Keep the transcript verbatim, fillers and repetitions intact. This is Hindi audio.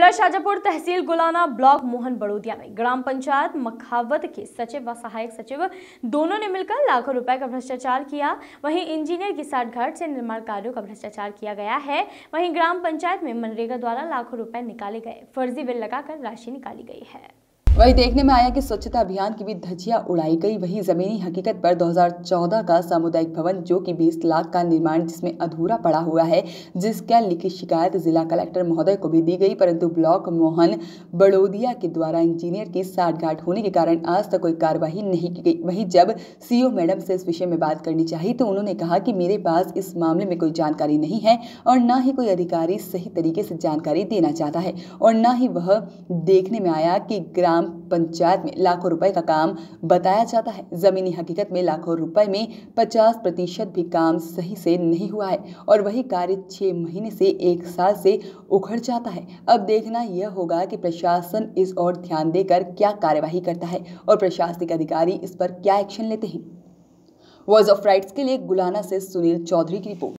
जिला शाजापुर तहसील गुलाना ब्लॉक मोहन बड़ोदिया में ग्राम पंचायत मखावत के सचिव व सहायक सचिव दोनों ने मिलकर लाखों रुपए का भ्रष्टाचार किया। वहीं इंजीनियर की साठगांठ से निर्माण कार्यों का भ्रष्टाचार किया गया है। वहीं ग्राम पंचायत में मनरेगा द्वारा लाखों रुपए निकाले गए, फर्जी बिल लगाकर राशि निकाली गई है। वही देखने में आया कि स्वच्छता अभियान की भी धज्जियां उड़ाई गई। वही जमीनी हकीकत पर दो हज़ार चौदह का सामुदायिक भवन जो कि बीस लाख का निर्माण जिसमें अधूरा पड़ा हुआ है, जिसका लिखित शिकायत जिला कलेक्टर महोदय को भी दी गई, परंतु ब्लॉक मोहन बड़ोदिया के द्वारा इंजीनियर की साठगांठ होने के कारण आज तक कोई कार्रवाई नहीं की गई। वहीं जब सीओ मैडम से इस विषय में बात करनी चाहिए तो उन्होंने कहा कि मेरे पास इस मामले में कोई जानकारी नहीं है और न ही कोई अधिकारी सही तरीके से जानकारी देना चाहता है और न ही वह देखने में आया कि ग्राम पंचायत में लाखों रुपए का काम बताया जाता है। जमीनी हकीकत में लाखों रुपए में पचास प्रतिशत भी काम सही से नहीं हुआ है और वही कार्य छह महीने से एक साल से उखड़ जाता है। अब देखना यह होगा कि प्रशासन इस ओर ध्यान देकर क्या कार्यवाही करता है और प्रशासनिक अधिकारी इस पर क्या एक्शन लेते हैं। वॉइस ऑफ राइट्स के लिए गुलाना से सुनील चौधरी की रिपोर्ट।